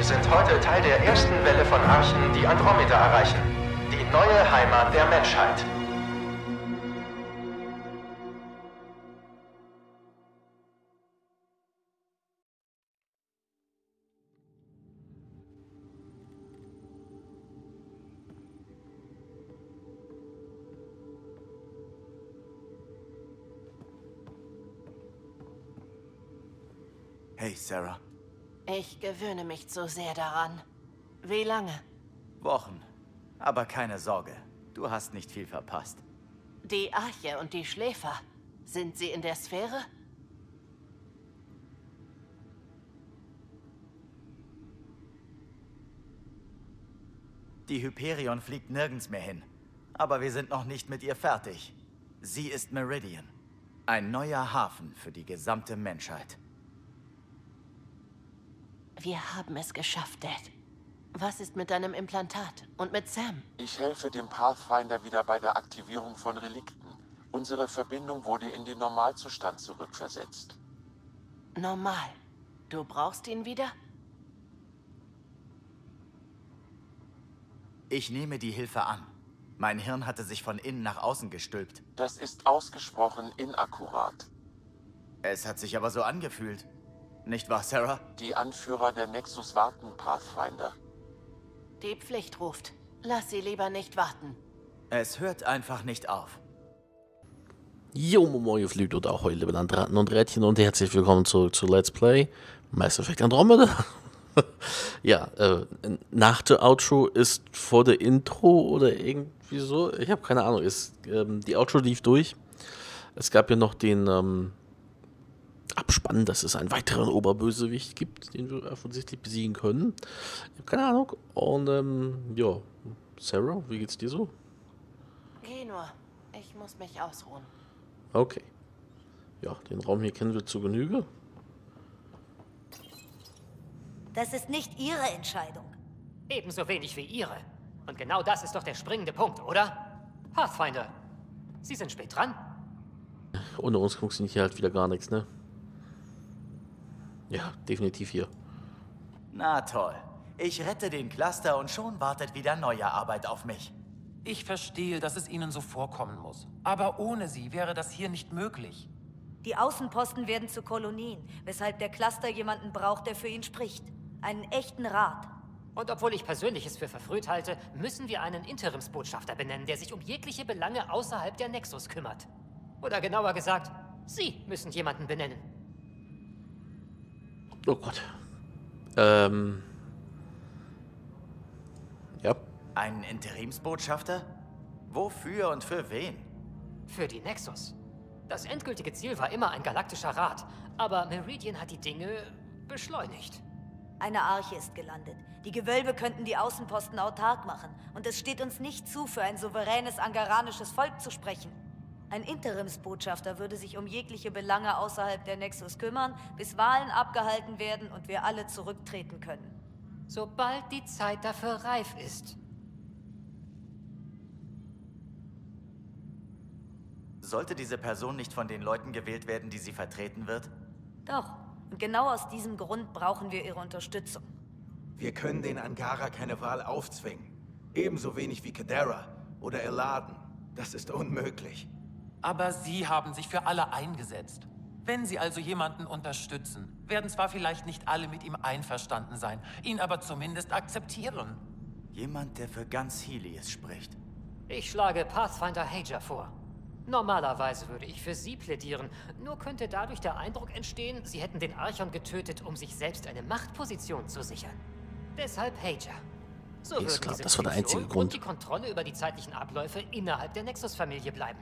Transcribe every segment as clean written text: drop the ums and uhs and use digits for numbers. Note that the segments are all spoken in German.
sind heute Teil der ersten Welle von Archen, die Andromeda erreichen. Die neue Heimat der Menschheit. Hey, Sarah. Ich gewöhne mich zu sehr daran. Wie lange? Wochen. Aber keine Sorge, du hast nicht viel verpasst. Die Arche und die Schläfer. Sind sie in der Sphäre? Die Hyperion fliegt nirgends mehr hin. Aber wir sind noch nicht mit ihr fertig. Sie ist Meridian. Ein neuer Hafen für die gesamte Menschheit. Wir haben es geschafft, Dad. Was ist mit deinem Implantat? Und mit Sam? Ich helfe dem Pathfinder wieder bei der Aktivierung von Relikten. Unsere Verbindung wurde in den Normalzustand zurückversetzt. Normal. Du brauchst ihn wieder? Ich nehme die Hilfe an. Mein Hirn hatte sich von innen nach außen gestülpt. Das ist ausgesprochen inakkurat. Es hat sich aber so angefühlt. Nicht wahr, Sarah? Die Anführer der Nexus warten, Pathfinder. Die Pflicht ruft. Lass sie lieber nicht warten. Es hört einfach nicht auf. Jo, moin, ihr Flügt und auch heute liebe Landratten und Rädchen und herzlich willkommen zurück zu Let's Play Mass Effect Andromeda. Ja, nach der Outro ist vor der Intro oder irgendwie so, ich habe keine Ahnung, die Outro lief durch. Es gab ja noch den Abspann, dass es einen weiteren Oberbösewicht gibt, den wir offensichtlich besiegen können. Ich habe keine Ahnung. Und ja, Sarah, wie geht's dir so? Geh nur. Ich muss mich ausruhen. Okay. Ja, den Raum hier kennen wir zu Genüge. Das ist nicht Ihre Entscheidung. Ebenso wenig wie Ihre. Und genau das ist doch der springende Punkt, oder? Pathfinder, Sie sind spät dran. Ohne uns funktioniert hier halt wieder gar nichts, ne? Ja, definitiv hier. Na toll. Ich rette den Cluster und schon wartet wieder neue Arbeit auf mich. Ich verstehe, dass es Ihnen so vorkommen muss. Aber ohne Sie wäre das hier nicht möglich. Die Außenposten werden zu Kolonien, weshalb der Cluster jemanden braucht, der für ihn spricht. Einen echten Rat. Und obwohl ich persönlich es für verfrüht halte, müssen wir einen Interimsbotschafter benennen, der sich um jegliche Belange außerhalb der Nexus kümmert. Oder genauer gesagt, Sie müssen jemanden benennen. Oh Gott. Ja. Einen Interimsbotschafter? Wofür und für wen? Für die Nexus. Das endgültige Ziel war immer ein galaktischer Rat, aber Meridian hat die Dinge beschleunigt. Eine Arche ist gelandet. Die Gewölbe könnten die Außenposten autark machen. Und es steht uns nicht zu, für ein souveränes angaranisches Volk zu sprechen. Ein Interimsbotschafter würde sich um jegliche Belange außerhalb der Nexus kümmern, bis Wahlen abgehalten werden und wir alle zurücktreten können. Sobald die Zeit dafür reif ist. Sollte diese Person nicht von den Leuten gewählt werden, die sie vertreten wird? Doch. Und genau aus diesem Grund brauchen wir Ihre Unterstützung. Wir können den Angara keine Wahl aufzwingen. Ebenso wenig wie Kadera oder Eladen. Das ist unmöglich. Aber Sie haben sich für alle eingesetzt. Wenn Sie also jemanden unterstützen, werden zwar vielleicht nicht alle mit ihm einverstanden sein, ihn aber zumindest akzeptieren. Jemand, der für ganz Helios spricht. Ich schlage Pathfinder Hager vor. Normalerweise würde ich für Sie plädieren, nur könnte dadurch der Eindruck entstehen, Sie hätten den Archon getötet, um sich selbst eine Machtposition zu sichern. Deshalb Hager. So Ist würden klar, diese das war der einzige Position Grund. und die Kontrolle über die zeitlichen Abläufe innerhalb der Nexus-Familie bleiben.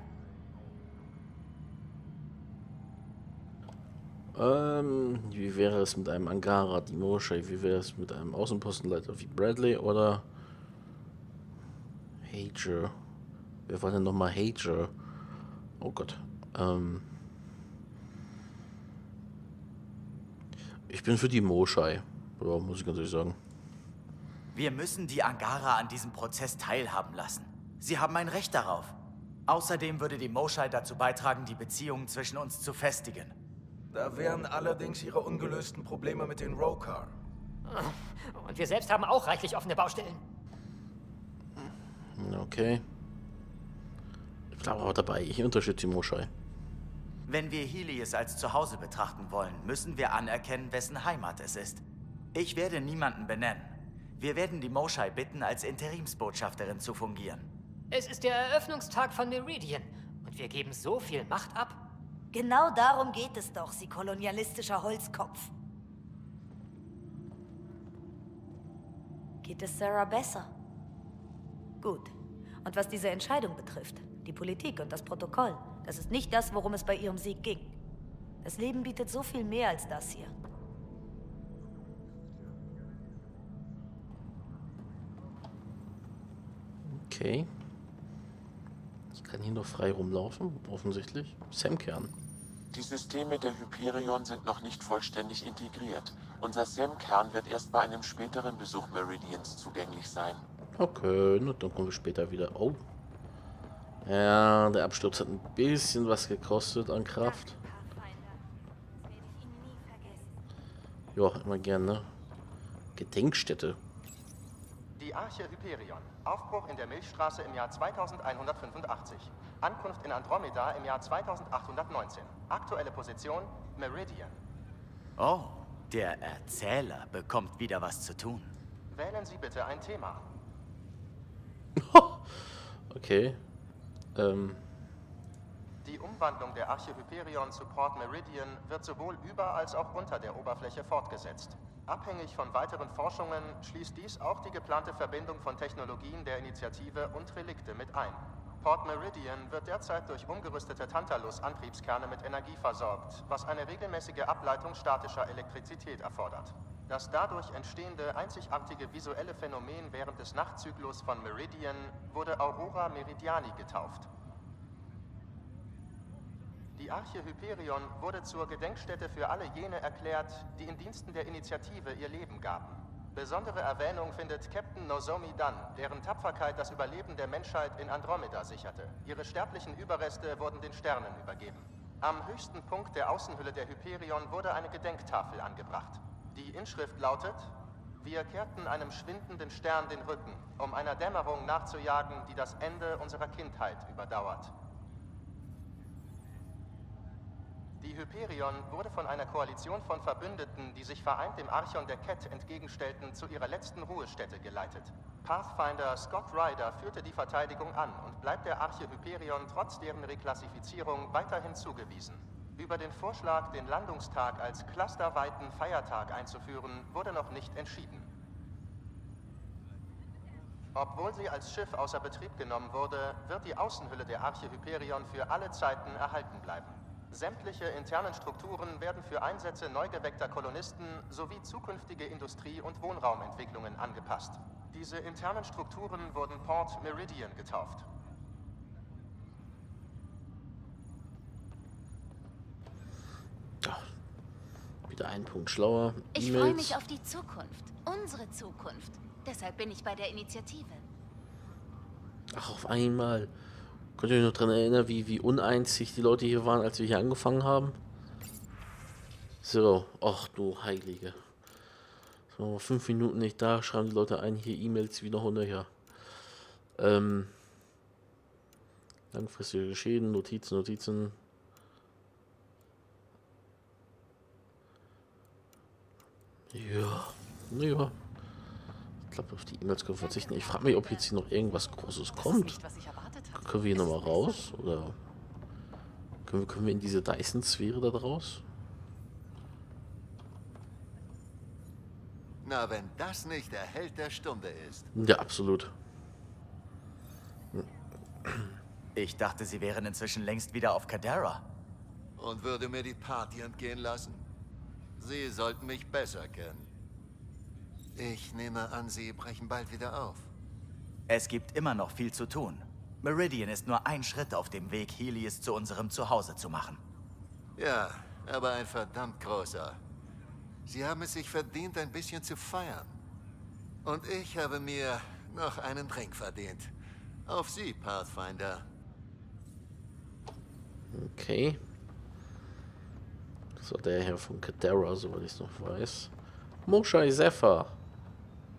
Wie wäre es mit einem Angara, die Moshe? Wie wäre es mit einem Außenpostenleiter wie Bradley oder Hager? Wer war denn nochmal Hager? Oh Gott. Ich bin für die Moschei. Ja, muss ich ganz ehrlich sagen. Wir müssen die Angara an diesem Prozess teilhaben lassen. Sie haben ein Recht darauf. Außerdem würde die Moschei dazu beitragen, die Beziehungen zwischen uns zu festigen. Da wären allerdings ihre ungelösten Probleme mit den Rokar. Und Und wir selbst haben auch reichlich offene Baustellen. Okay. Ich bleibe aber dabei. Ich unterstütze die Moshae. Wenn wir Helios als Zuhause betrachten wollen, müssen wir anerkennen, wessen Heimat es ist. Ich werde niemanden benennen. Wir werden die Moshae bitten, als Interimsbotschafterin zu fungieren. Es ist der Eröffnungstag von Meridian. Und wir geben so viel Macht ab. Genau darum geht es doch, Sie kolonialistischer Holzkopf. Geht es Sarah besser? Gut. Und was diese Entscheidung betrifft, die Politik und das Protokoll, das ist nicht das, worum es bei ihrem Sieg ging. Das Leben bietet so viel mehr als das hier. Okay. Ich kann hier noch frei rumlaufen, offensichtlich. Sam-Kern. Die Systeme der Hyperion sind noch nicht vollständig integriert. Unser Sam-Kern wird erst bei einem späteren Besuch Meridians zugänglich sein. Okay, na, dann kommen wir später wieder. Oh. Ja, der Absturz hat ein bisschen was gekostet an Kraft. Ja, immer gerne. Gedenkstätte. Die Arche Hyperion. Aufbruch in der Milchstraße im Jahr 2185. Ankunft in Andromeda im Jahr 2819. Aktuelle Position Meridian. Oh, der Erzähler bekommt wieder was zu tun. Wählen Sie bitte ein Thema. Okay. Die Umwandlung der Arche Hyperion zu Port Meridian wird sowohl über als auch unter der Oberfläche fortgesetzt. Abhängig von weiteren Forschungen schließt dies auch die geplante Verbindung von Technologien der Initiative und Relikte mit ein. Port Meridian wird derzeit durch umgerüstete Tantalus-Antriebskerne mit Energie versorgt, was eine regelmäßige Ableitung statischer Elektrizität erfordert. Das dadurch entstehende einzigartige visuelle Phänomen während des Nachtzyklus von Meridian wurde Aurora Meridiani getauft. Die Arche Hyperion wurde zur Gedenkstätte für alle jene erklärt, die in Diensten der Initiative ihr Leben gaben. Besondere Erwähnung findet Captain Nozomi Dunn, deren Tapferkeit das Überleben der Menschheit in Andromeda sicherte. Ihre sterblichen Überreste wurden den Sternen übergeben. Am höchsten Punkt der Außenhülle der Hyperion wurde eine Gedenktafel angebracht. Die Inschrift lautet: Wir kehrten einem schwindenden Stern den Rücken, um einer Dämmerung nachzujagen, die das Ende unserer Kindheit überdauert. Die Hyperion wurde von einer Koalition von Verbündeten, die sich vereint dem Archon der Kett entgegenstellten, zu ihrer letzten Ruhestätte geleitet. Pathfinder Scott Ryder führte die Verteidigung an und bleibt der Arche Hyperion trotz deren Reklassifizierung weiterhin zugewiesen. Über den Vorschlag, den Landungstag als clusterweiten Feiertag einzuführen, wurde noch nicht entschieden. Obwohl sie als Schiff außer Betrieb genommen wurde, wird die Außenhülle der Arche Hyperion für alle Zeiten erhalten bleiben. Sämtliche internen Strukturen werden für Einsätze neu geweckter Kolonisten sowie zukünftige Industrie- und Wohnraumentwicklungen angepasst. Diese internen Strukturen wurden Port Meridian getauft. Ja, wieder ein Punkt schlauer. Ich freue mich auf die Zukunft. Unsere Zukunft. Deshalb bin ich bei der Initiative. Ach, auf einmal. Könnt ihr euch noch daran erinnern, wie uneinzig die Leute hier waren, als wir hier angefangen haben? So, ach du Heilige. So, 5 Minuten nicht da, schreiben die Leute ein, hier E-Mails wie noch hinterher. Langfristige Schäden, Notizen. Ja. Ich glaube, auf die E-Mails können wir verzichten. Ich frage mich, ob jetzt hier noch irgendwas Großes kommt. Können wir hier nochmal raus? Oder können wir in diese Dyson-Sphäre da draus? Na, wenn das nicht der Held der Stunde ist. Ja, absolut. Ich dachte, Sie wären inzwischen längst wieder auf Kadera. Und würde mir die Party entgehen lassen? Sie sollten mich besser kennen. Ich nehme an, Sie brechen bald wieder auf. Es gibt immer noch viel zu tun. Meridian ist nur ein Schritt auf dem Weg, Helios zu unserem Zuhause zu machen. Ja, aber ein verdammt großer. Sie haben es sich verdient, ein bisschen zu feiern. Und ich habe mir noch einen Drink verdient. Auf Sie, Pathfinder. Okay. Das war der Herr von Kadera, soweit ich es noch weiß. Moshae Zephyr.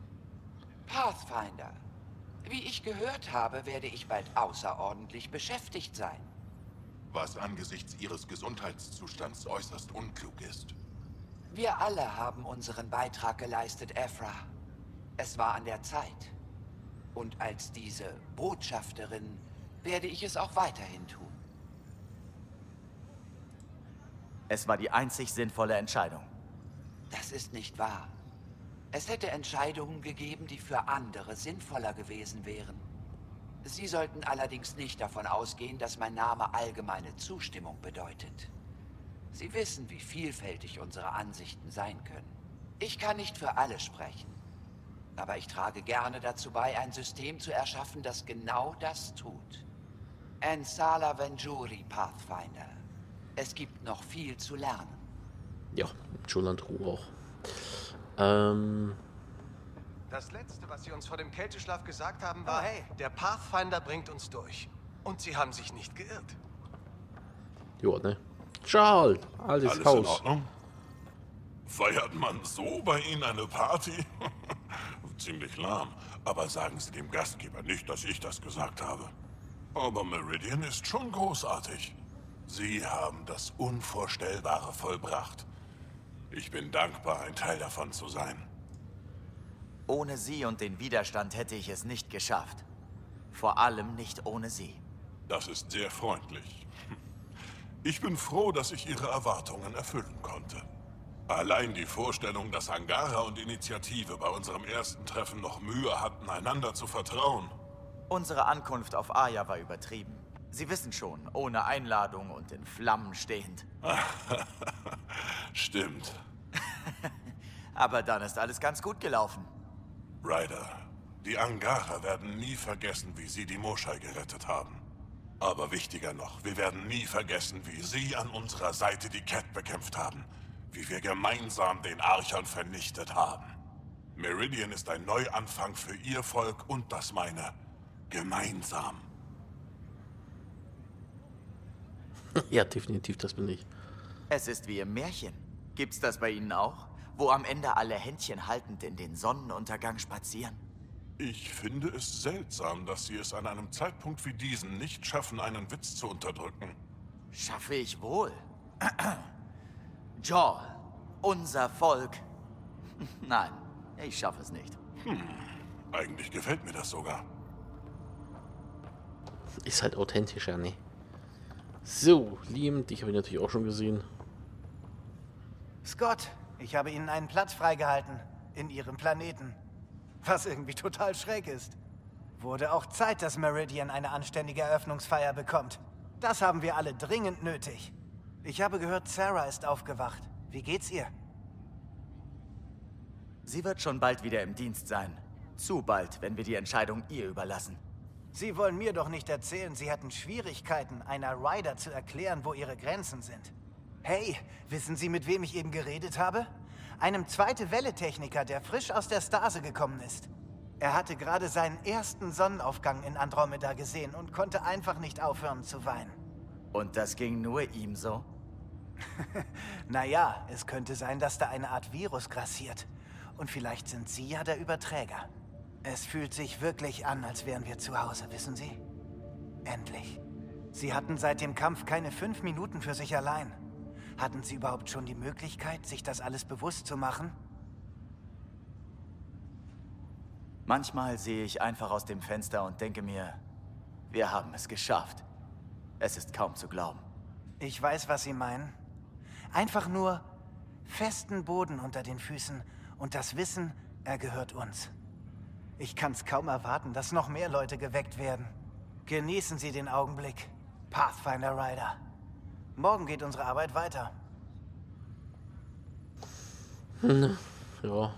Pathfinder. Wie ich gehört habe, werde ich bald außerordentlich beschäftigt sein. Was angesichts Ihres Gesundheitszustands äußerst unklug ist. Wir alle haben unseren Beitrag geleistet, Ephra. Es war an der Zeit. Und als diese Botschafterin werde ich es auch weiterhin tun. Es war die einzig sinnvolle Entscheidung. Das ist nicht wahr. Es hätte Entscheidungen gegeben, die für andere sinnvoller gewesen wären. Sie sollten allerdings nicht davon ausgehen, dass mein Name allgemeine Zustimmung bedeutet. Sie wissen, wie vielfältig unsere Ansichten sein können. Ich kann nicht für alle sprechen. Aber ich trage gerne dazu bei, ein System zu erschaffen, das genau das tut. Ensala Venjuri, Pathfinder. Es gibt noch viel zu lernen. Ja, Joland Ruh auch. Das Letzte, was Sie uns vor dem Kälteschlaf gesagt haben, war, hey, der Pathfinder bringt uns durch. Und Sie haben sich nicht geirrt. Ja, ne? Charles, altes Alles Haus. in Ordnung? Feiert man so bei Ihnen eine Party? Ziemlich lahm. Aber sagen Sie dem Gastgeber nicht, dass ich das gesagt habe. Aber Meridian ist schon großartig. Sie haben das Unvorstellbare vollbracht. Ich bin dankbar, ein Teil davon zu sein. Ohne Sie und den Widerstand hätte ich es nicht geschafft. Vor allem nicht ohne Sie. Das ist sehr freundlich. Ich bin froh, dass ich Ihre Erwartungen erfüllen konnte. Allein die Vorstellung, dass Angara und Initiative bei unserem ersten Treffen noch Mühe hatten, einander zu vertrauen. Unsere Ankunft auf Aya war übertrieben. Sie wissen schon, ohne Einladung und in Flammen stehend. Stimmt. Aber dann ist alles ganz gut gelaufen. Ryder, die Angara werden nie vergessen, wie Sie die Moshai gerettet haben. Aber wichtiger noch, wir werden nie vergessen, wie Sie an unserer Seite die Cat bekämpft haben. Wie wir gemeinsam den Archon vernichtet haben. Meridian ist ein Neuanfang für Ihr Volk und das meine. Gemeinsam. Ja, definitiv, das bin ich. Es ist wie im Märchen. Gibt's das bei Ihnen auch? Wo am Ende alle Händchen haltend in den Sonnenuntergang spazieren? Ich finde es seltsam, dass Sie es an einem Zeitpunkt wie diesen nicht schaffen, einen Witz zu unterdrücken. Schaffe ich wohl. Jaw, unser Volk. Nein, ich schaffe es nicht. Eigentlich gefällt mir das sogar. Ist halt authentischer, ne? So, Liam, dich habe ich natürlich auch schon gesehen. Scott, ich habe Ihnen einen Platz freigehalten. In Ihrem Planeten. Was irgendwie total schräg ist. Wurde auch Zeit, dass Meridian eine anständige Eröffnungsfeier bekommt. Das haben wir alle dringend nötig. Ich habe gehört, Sarah ist aufgewacht. Wie geht's ihr? Sie wird schon bald wieder im Dienst sein. Zu bald, wenn wir die Entscheidung ihr überlassen. Sie wollen mir doch nicht erzählen, Sie hatten Schwierigkeiten, einer Ryder zu erklären, wo ihre Grenzen sind. Hey, wissen Sie, mit wem ich eben geredet habe? Einem Zweite-Welle-Techniker, der frisch aus der Stase gekommen ist. Er hatte gerade seinen ersten Sonnenaufgang in Andromeda gesehen und konnte einfach nicht aufhören zu weinen. Und das ging nur ihm so? Naja, es könnte sein, dass da eine Art Virus grassiert. Und vielleicht sind Sie ja der Überträger. Es fühlt sich wirklich an, als wären wir zu Hause, wissen Sie? Endlich. Sie hatten seit dem Kampf keine 5 Minuten für sich allein. Hatten Sie überhaupt schon die Möglichkeit, sich das alles bewusst zu machen? Manchmal sehe ich einfach aus dem Fenster und denke mir, wir haben es geschafft. Es ist kaum zu glauben. Ich weiß, was Sie meinen. Einfach nur festen Boden unter den Füßen und das Wissen, er gehört uns. Ich kann es kaum erwarten, dass noch mehr Leute geweckt werden. Genießen Sie den Augenblick, Pathfinder Ryder. Morgen geht unsere Arbeit weiter. Ja.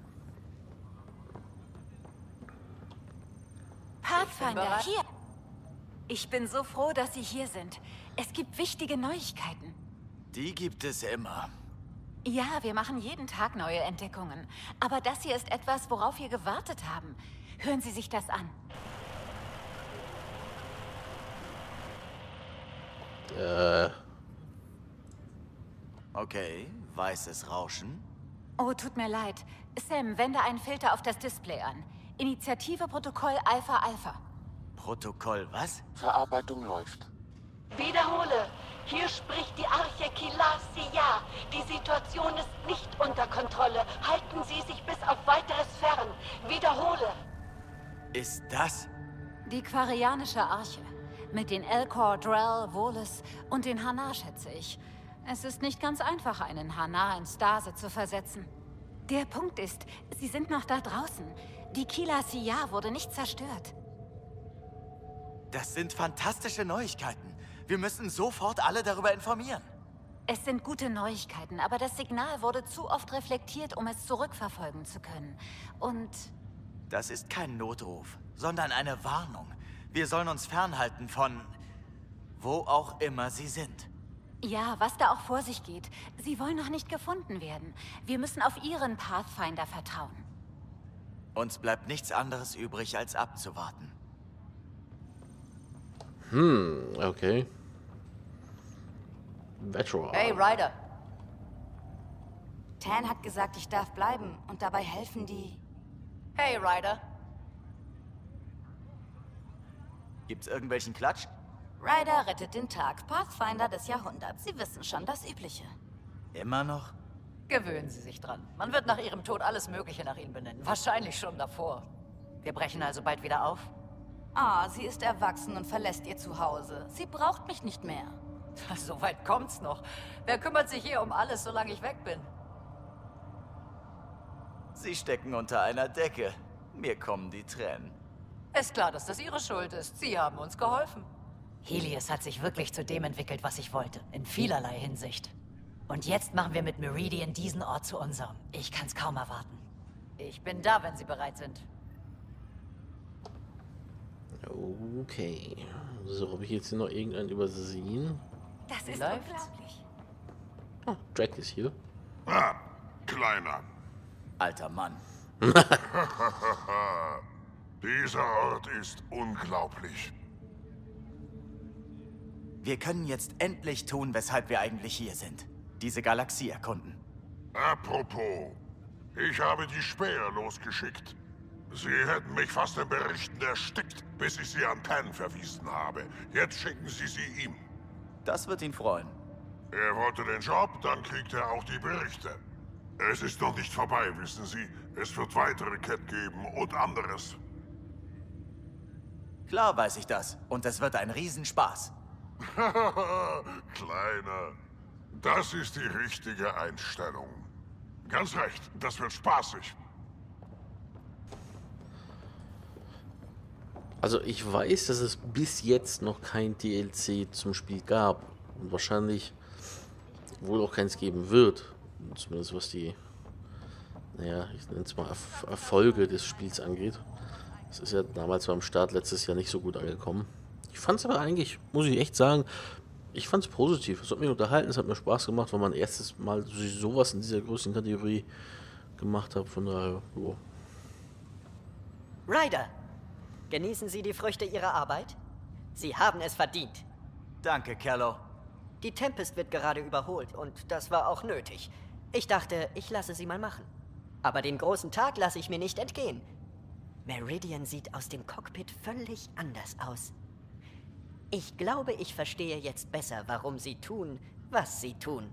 Pathfinder, hier. Ich bin so froh, dass Sie hier sind. Es gibt wichtige Neuigkeiten. Die gibt es immer. Ja, wir machen jeden Tag neue Entdeckungen. Aber das hier ist etwas, worauf wir gewartet haben. Hören Sie sich das an. Okay, weißes Rauschen. Oh, tut mir leid. Sam, wende einen Filter auf das Display an. Initiative Protokoll Alpha Alpha. Protokoll was? Verarbeitung läuft. Wiederhole. Hier spricht die Arche Kilasia. Die Situation ist nicht unter Kontrolle. Halten Sie sich bis auf Weiteres fern. Wiederhole. Ist das? Die Quarianische Arche. Mit den Elcor, Drell, Voles und den Hanar, schätze ich. Es ist nicht ganz einfach, einen Hanar in Stase zu versetzen. Der Punkt ist, sie sind noch da draußen. Die Kilasia wurde nicht zerstört. Das sind fantastische Neuigkeiten. Wir müssen sofort alle darüber informieren. Es sind gute Neuigkeiten, aber das Signal wurde zu oft reflektiert, um es zurückverfolgen zu können. Und... Das ist kein Notruf, sondern eine Warnung. Wir sollen uns fernhalten von... wo auch immer sie sind. Ja, was da auch vor sich geht. Sie wollen noch nicht gefunden werden. Wir müssen auf Ihren Pathfinder vertrauen. Uns bleibt nichts anderes übrig, als abzuwarten. Okay. Veteran. Hey, Ryder. Tan hat gesagt, ich darf bleiben und dabei helfen die... Hey, Ryder. Gibt's irgendwelchen Klatsch? Ryder rettet den Tag. Pathfinder des Jahrhunderts. Sie wissen schon, das Übliche. Immer noch? Gewöhnen Sie sich dran. Man wird nach Ihrem Tod alles Mögliche nach Ihnen benennen. Wahrscheinlich schon davor. Wir brechen also bald wieder auf? Ah, sie ist erwachsen und verlässt ihr Zuhause. Sie braucht mich nicht mehr. So weit kommt's noch. Wer kümmert sich hier um alles, solange ich weg bin? Sie stecken unter einer Decke. Mir kommen die Tränen. Ist klar, dass das Ihre Schuld ist. Sie haben uns geholfen. Helios hat sich wirklich zu dem entwickelt, was ich wollte. In vielerlei Hinsicht. Und jetzt machen wir mit Meridian diesen Ort zu unserem. Ich kann's kaum erwarten. Ich bin da, wenn Sie bereit sind. Okay. So, habe ich jetzt hier noch irgendeinen übersehen? Das ist läuft's? unglaublich. Oh, Drake ist hier. Ah, Kleiner. Alter Mann. Dieser Ort ist unglaublich. Wir können jetzt endlich tun, weshalb wir eigentlich hier sind. Diese Galaxie erkunden. Apropos, ich habe die Späher losgeschickt. Sie hätten mich fast in Berichten erstickt, bis ich sie an Pan verwiesen habe. Jetzt schicken Sie sie ihm. Das wird ihn freuen. Er wollte den Job, dann kriegt er auch die Berichte. Es ist noch nicht vorbei, wissen Sie. Es wird weitere Cat geben und anderes. Klar weiß ich das. Und es wird ein Riesenspaß. Kleiner, das ist die richtige Einstellung. Ganz recht, das wird spaßig. Also ich weiß, dass es bis jetzt noch kein DLC zum Spiel gab. Und wahrscheinlich wohl auch keins geben wird. Zumindest was die, naja, ich nenne es mal Erfolge des Spiels angeht. Das ist ja damals beim Start letztes Jahr nicht so gut angekommen. Ich fand es aber eigentlich, muss ich echt sagen, ich fand es positiv. Es hat mich unterhalten, es hat mir Spaß gemacht, weil man erstes Mal sowas in dieser größten Kategorie gemacht hat. Von daher, jo. Ryder, genießen Sie die Früchte Ihrer Arbeit? Sie haben es verdient. Danke, Kello. Die Tempest wird gerade überholt und das war auch nötig. Ich dachte, ich lasse sie mal machen. Aber den großen Tag lasse ich mir nicht entgehen. Meridian sieht aus dem Cockpit völlig anders aus. Ich glaube, ich verstehe jetzt besser, warum sie tun, was sie tun.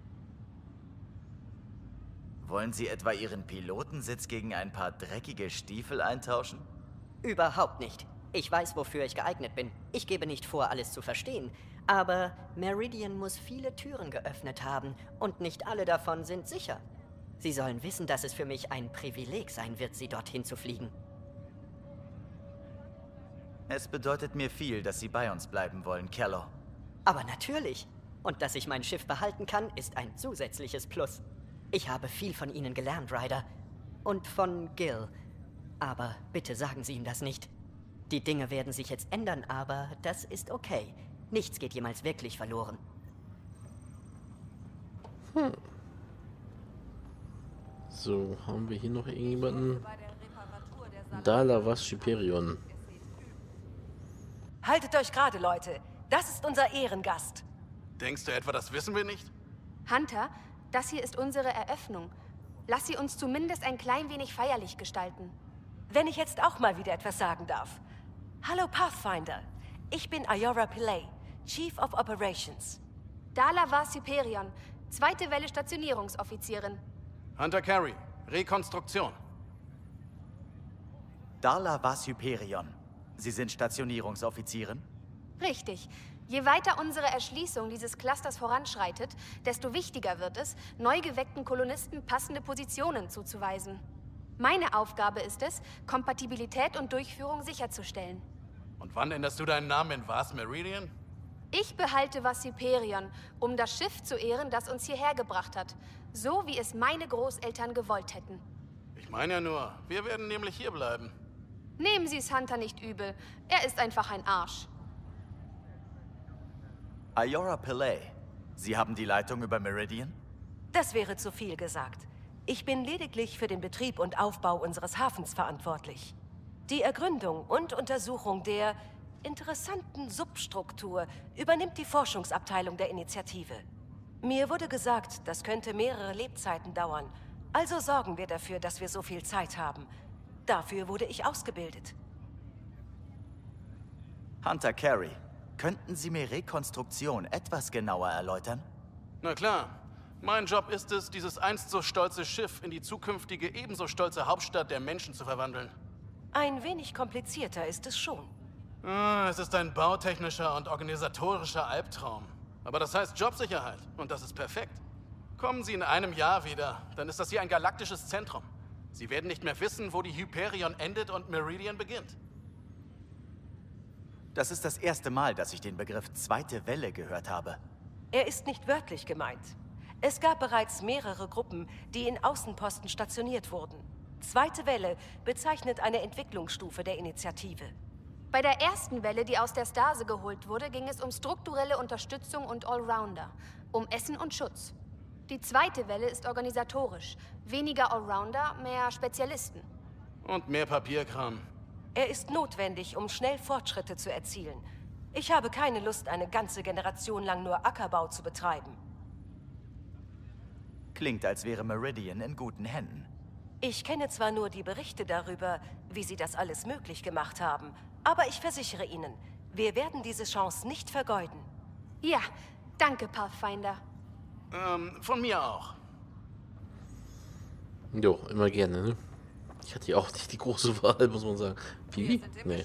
Wollen Sie etwa Ihren Pilotensitz gegen ein paar dreckige Stiefel eintauschen? Überhaupt nicht. Ich weiß, wofür ich geeignet bin. Ich gebe nicht vor, alles zu verstehen. Aber Meridian muss viele Türen geöffnet haben und nicht alle davon sind sicher. Sie sollen wissen, dass es für mich ein Privileg sein wird, sie dorthin zu fliegen. Es bedeutet mir viel, dass Sie bei uns bleiben wollen, Kello. Aber natürlich. Und dass ich mein Schiff behalten kann, ist ein zusätzliches Plus. Ich habe viel von Ihnen gelernt, Ryder. Und von Gil. Aber bitte sagen Sie ihm das nicht. Die Dinge werden sich jetzt ändern, aber das ist okay. Nichts geht jemals wirklich verloren. So, haben wir hier noch irgendjemanden? Dalavas Hyperion. Haltet euch gerade, Leute. Das ist unser Ehrengast. Denkst du etwa, das wissen wir nicht? Hunter, das hier ist unsere Eröffnung. Lass sie uns zumindest ein klein wenig feierlich gestalten. wenn ich jetzt auch mal wieder etwas sagen darf. Hallo Pathfinder, ich bin Ayora Pillay, Chief of Operations. Dala war Hyperion, 2. Welle Stationierungsoffizierin. Hunter Carey, Rekonstruktion. Darla was Hyperion. Sie sind Stationierungsoffizierin? Richtig. Je weiter unsere Erschließung dieses Clusters voranschreitet, desto wichtiger wird es, neu geweckten Kolonisten passende Positionen zuzuweisen. Meine Aufgabe ist es, Kompatibilität und Durchführung sicherzustellen. Und wann änderst du deinen Namen in was, Meridian? Ich behalte was Hyperion, um das Schiff zu ehren, das uns hierher gebracht hat. So wie es meine Großeltern gewollt hätten. Ich meine ja nur, wir werden nämlich hier bleiben. Nehmen Sie es Hunter nicht übel. Er ist einfach ein Arsch. Ayora Pillay, Sie haben die Leitung über Meridian? Das wäre zu viel gesagt. Ich bin lediglich für den Betrieb und Aufbau unseres Hafens verantwortlich. Die Ergründung und Untersuchung der interessanten Substruktur übernimmt die Forschungsabteilung der Initiative. Mir wurde gesagt, das könnte mehrere Lebzeiten dauern. Also sorgen wir dafür, dass wir so viel Zeit haben. Dafür wurde ich ausgebildet. Hunter Carey, könnten Sie mir Rekonstruktion etwas genauer erläutern? Na klar. Mein Job ist es, dieses einst so stolze Schiff in die zukünftige ebenso stolze Hauptstadt der Menschen zu verwandeln. Ein wenig komplizierter ist es schon. Es ist ein bautechnischer und organisatorischer Albtraum. Aber das heißt Jobsicherheit und das ist perfekt. Kommen Sie in einem Jahr wieder, dann ist das hier ein galaktisches Zentrum. Sie werden nicht mehr wissen, wo die Hyperion endet und Meridian beginnt. Das ist das erste Mal, dass ich den Begriff zweite Welle gehört habe. Er ist nicht wörtlich gemeint. Es gab bereits mehrere Gruppen, die in Außenposten stationiert wurden. Zweite Welle bezeichnet eine Entwicklungsstufe der Initiative. Bei der ersten Welle, die aus der Stase geholt wurde, ging es um strukturelle Unterstützung und Allrounder, um Essen und Schutz. Die zweite Welle ist organisatorisch. Weniger Allrounder, mehr Spezialisten. Und mehr Papierkram. Er ist notwendig, um schnell Fortschritte zu erzielen. Ich habe keine Lust, eine ganze Generation lang nur Ackerbau zu betreiben. Klingt, als wäre Meridian in guten Händen. Ich kenne zwar nur die Berichte darüber, wie sie das alles möglich gemacht haben, aber ich versichere Ihnen, wir werden diese Chance nicht vergeuden. Ja, danke, Pathfinder. Von mir auch. Jo, immer gerne, ne? Ich hatte ja auch nicht die große Wahl, muss man sagen. Wie? Nee.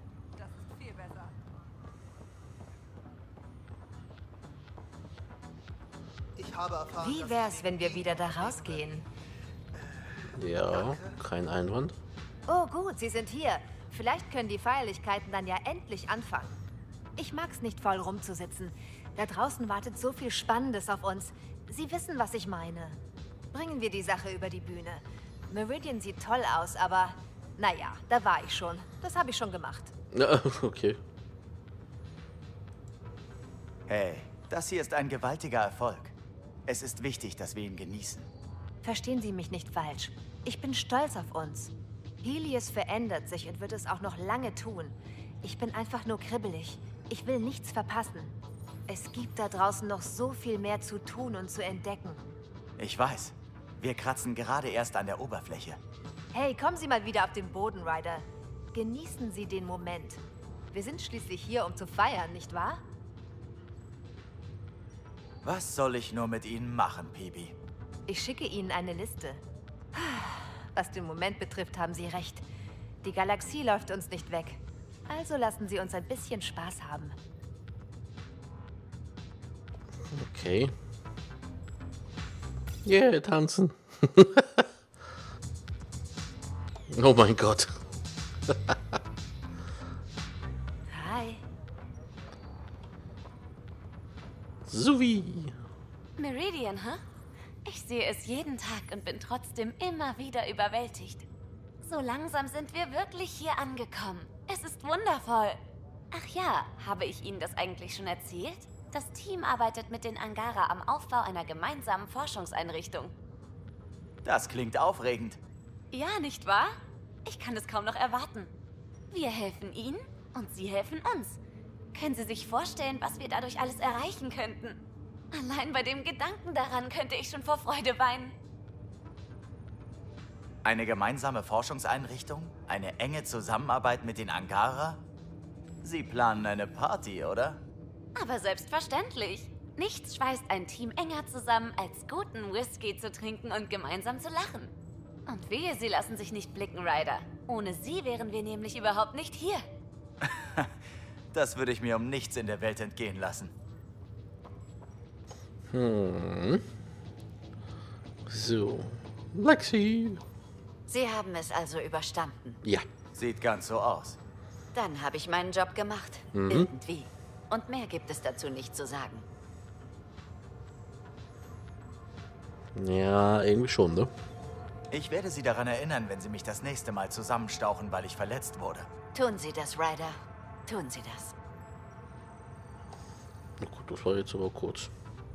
Wie wär's, wenn wir wieder da rausgehen? Ja, kein Einwand. Oh gut, Sie sind hier. Vielleicht können die Feierlichkeiten dann ja endlich anfangen. Ich mag's nicht, voll rumzusitzen. Da draußen wartet so viel Spannendes auf uns. Sie wissen, was ich meine. Bringen wir die Sache über die Bühne. Meridian sieht toll aus, aber naja, da war ich schon. Das habe ich schon gemacht. Ja, okay. Hey, das hier ist ein gewaltiger Erfolg. Es ist wichtig, dass wir ihn genießen. Verstehen Sie mich nicht falsch. Ich bin stolz auf uns. Helios verändert sich und wird es auch noch lange tun. Ich bin einfach nur kribbelig. Ich will nichts verpassen. Es gibt da draußen noch so viel mehr zu tun und zu entdecken. Ich weiß. Wir kratzen gerade erst an der Oberfläche. Hey, kommen Sie mal wieder auf den Boden, Ryder. Genießen Sie den Moment. Wir sind schließlich hier, um zu feiern, nicht wahr? Was soll ich nur mit Ihnen machen, Peebee? Ich schicke Ihnen eine Liste. Was den Moment betrifft, haben Sie recht. Die Galaxie läuft uns nicht weg. Also lassen Sie uns ein bisschen Spaß haben. Okay. Yeah, tanzen. Oh mein Gott. Hi. Suvi. Meridian, hä? Ich sehe es jeden Tag und bin trotzdem immer wieder überwältigt. So langsam sind wir wirklich hier angekommen. Es ist wundervoll. Ach ja, habe ich Ihnen das eigentlich schon erzählt? Das Team arbeitet mit den Angara am Aufbau einer gemeinsamen Forschungseinrichtung. Das klingt aufregend. Ja, nicht wahr? Ich kann es kaum noch erwarten. Wir helfen Ihnen und Sie helfen uns. Können Sie sich vorstellen, was wir dadurch alles erreichen könnten? Allein bei dem Gedanken daran könnte ich schon vor Freude weinen. Eine gemeinsame Forschungseinrichtung? Eine enge Zusammenarbeit mit den Angara? Sie planen eine Party, oder? Aber selbstverständlich. Nichts schweißt ein Team enger zusammen, als guten Whisky zu trinken und gemeinsam zu lachen. Und wehe, Sie lassen sich nicht blicken, Ryder. Ohne Sie wären wir nämlich überhaupt nicht hier. Das würde ich mir um nichts in der Welt entgehen lassen. So. Lexi. Sie haben es also überstanden. Ja. Sieht ganz so aus. Dann habe ich meinen Job gemacht. Irgendwie. Und mehr gibt es dazu nicht zu sagen. Ja, irgendwie schon, ne? Ich werde Sie daran erinnern, wenn Sie mich das nächste Mal zusammenstauchen, weil ich verletzt wurde. Tun Sie das, Ryder. Tun Sie das. Na gut, das war jetzt aber kurz.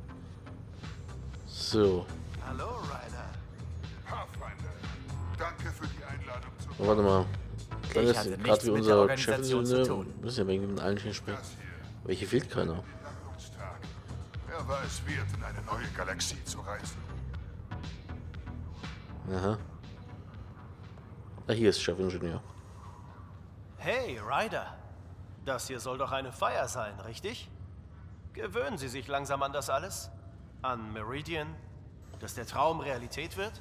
So. Hallo, Ryder. Pathfinder, danke für die Einladung zu... Oh, warte mal. Dann Ich ist hatte gerade nichts wie mit der unser Organisation zu Chef. tun. Müssen ja wegen allen hier sprechen. Welche fehlt keiner? Er war es wert, in eine neue Galaxie zu reisen. Aha. Ah, hier ist Chefingenieur. Hey, Ryder. Das hier soll doch eine Feier sein, richtig? Gewöhnen Sie sich langsam an das alles? An Meridian? Dass der Traum Realität wird?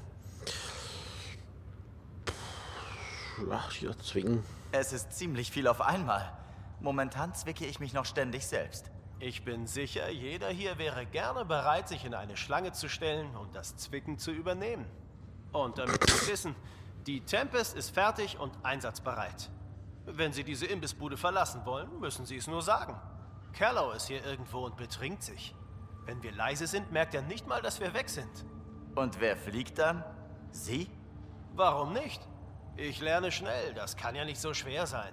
Ach, hier zwingen. Es ist ziemlich viel auf einmal. Momentan zwicke ich mich noch ständig selbst. Ich bin sicher, jeder hier wäre gerne bereit, sich in eine Schlange zu stellen und das Zwicken zu übernehmen. Und damit Sie wissen, die Tempest ist fertig und einsatzbereit. Wenn Sie diese Imbissbude verlassen wollen, müssen Sie es nur sagen. Callow ist hier irgendwo und betrinkt sich. Wenn wir leise sind, merkt er nicht mal, dass wir weg sind. Und wer fliegt dann? Sie? Warum nicht? Ich lerne schnell, das kann ja nicht so schwer sein.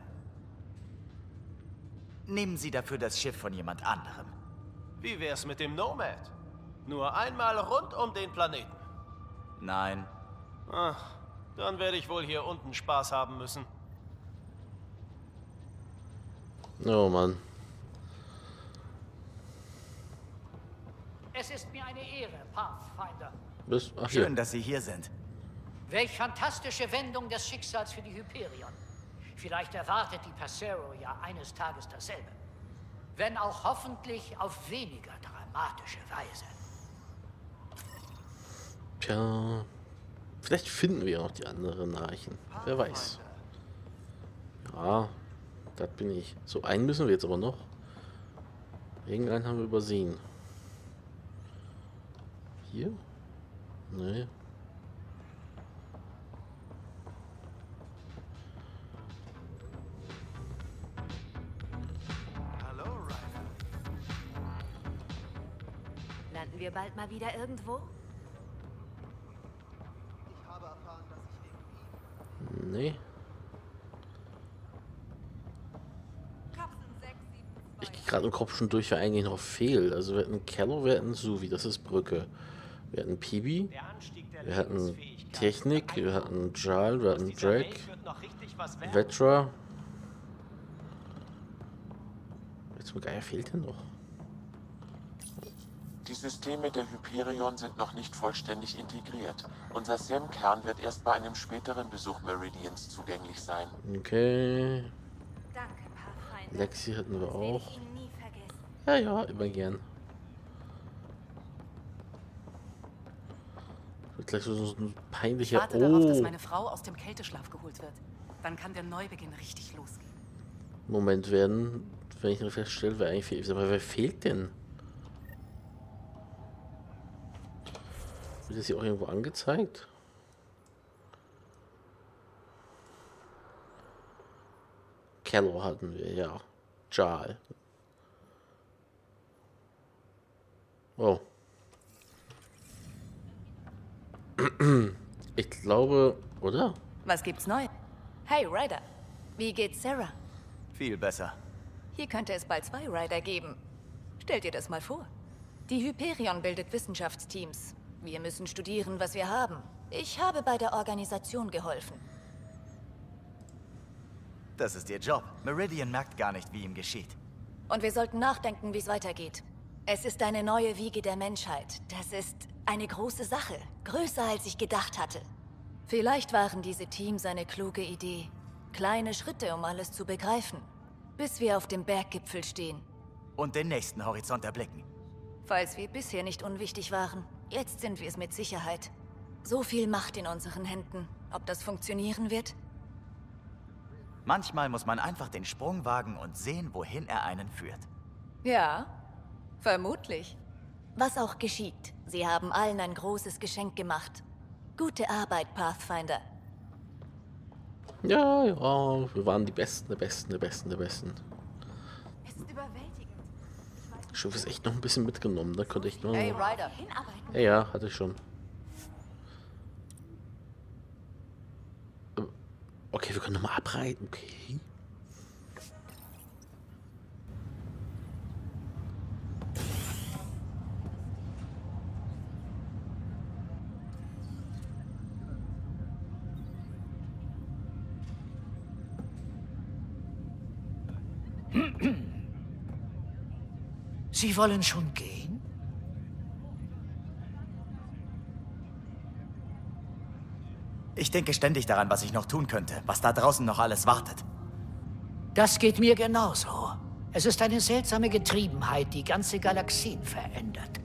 Nehmen Sie dafür das Schiff von jemand anderem. Wie wär's mit dem Nomad? Nur einmal rund um den Planeten. Nein. Ach, dann werde ich wohl hier unten Spaß haben müssen. Oh Mann. Es ist mir eine Ehre, Pathfinder. Ach, hier. Schön, dass Sie hier sind. Welch fantastische Wendung des Schicksals für die Hyperion. Vielleicht erwartet die Passero ja eines Tages dasselbe. Wenn auch hoffentlich auf weniger dramatische Weise. Tja. Vielleicht finden wir noch die anderen Narchen. Wer weiß. Ja, das bin ich. So, einen müssen wir jetzt aber noch. Irgendeinen haben wir übersehen. Hier? Nee. Landen wir bald mal wieder irgendwo? Nee. Ich gehe gerade im Kopf schon durch, wer eigentlich noch fehlt. Also wir hatten Callow, wir hatten Suvi, das ist Brücke. Wir hatten Peebee, wir hatten Technik, wir hatten Jal, wir hatten Drake, Vetra. Jetzt zum Geier fehlt denn noch? Die Systeme der Hyperion sind noch nicht vollständig integriert. Unser SEM-Kern wird erst bei einem späteren Besuch Meridians zugänglich sein. Okay. Danke, Pathfinder. Lexi hatten wir auch. Ich ihn nie vergessen. Ja, ja, immer gern. Wird gleich so ein Ich peinlicher... warte darauf, dass meine Frau aus dem Kälteschlaf geholt wird. Dann kann der Neubeginn richtig losgehen. Moment werden, wenn ich noch feststelle, wer eigentlich fehlt. Aber wer fehlt denn? Wird das hier auch irgendwo angezeigt? Callow hatten wir, ja. Jal. Oh. Ich glaube, oder? Was gibt's neu? Hey, Ryder. Wie geht's Sarah? Viel besser. Hier könnte es bald 2 Ryder geben. Stell dir das mal vor. Die Hyperion bildet Wissenschaftsteams. Wir müssen studieren, was wir haben. Ich habe bei der Organisation geholfen. Das ist Ihr Job. Meridian merkt gar nicht, wie ihm geschieht. Und wir sollten nachdenken, wie es weitergeht. Es ist eine neue Wiege der Menschheit. Das ist eine große Sache. Größer, als ich gedacht hatte. Vielleicht waren diese Teams eine kluge Idee. Kleine Schritte, um alles zu begreifen. Bis wir auf dem Berggipfel stehen. Und den nächsten Horizont erblicken. Falls wir bisher nicht unwichtig waren, jetzt sind wir es mit Sicherheit. So viel Macht in unseren Händen. Ob das funktionieren wird? Manchmal muss man einfach den Sprung wagen und sehen, wohin er einen führt. Ja, vermutlich. Was auch geschieht, Sie haben allen ein großes Geschenk gemacht. Gute Arbeit, Pathfinder. Ja, wir waren die Besten. Es ist überwältigend. Schiff ist echt noch ein bisschen mitgenommen, da konnte ich nur... Hey, Ryder, hinarbeiten. Ja, hatte ich schon. Okay, wir können nochmal abreiten, okay. Sie wollen schon gehen? Ich denke ständig daran, was ich noch tun könnte, was da draußen noch alles wartet. Das geht mir genauso. Es ist eine seltsame Getriebenheit, die ganze Galaxien verändert.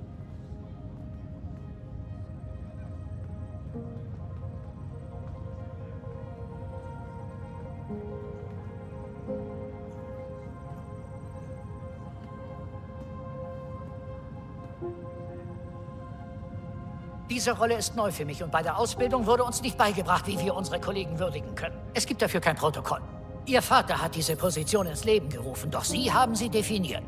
Diese Rolle ist neu für mich und bei der Ausbildung wurde uns nicht beigebracht, wie wir unsere Kollegen würdigen können. Es gibt dafür kein Protokoll. Ihr Vater hat diese Position ins Leben gerufen, doch Sie haben sie definiert.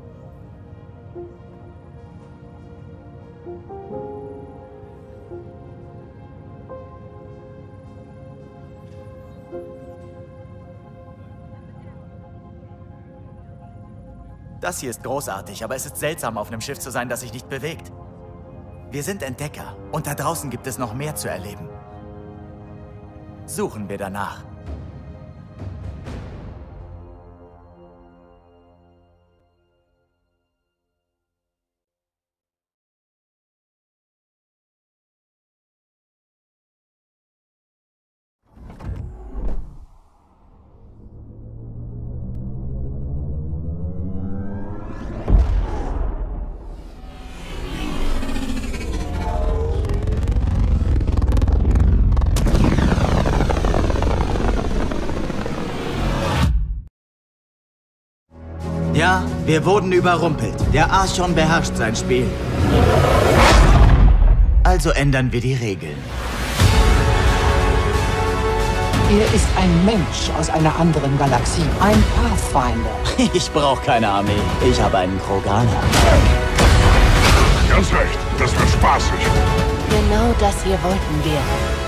Das hier ist großartig, aber es ist seltsam, auf einem Schiff zu sein, das sich nicht bewegt. Wir sind Entdecker und da draußen gibt es noch mehr zu erleben. Suchen wir danach. Ja, wir wurden überrumpelt. Der Archon beherrscht sein Spiel. Also ändern wir die Regeln. Er ist ein Mensch aus einer anderen Galaxie. Ein Pathfinder. Ich brauche keine Armee. Ich habe einen Kroganer. Ganz recht. Das wird spaßig. Genau das hier wollten wir.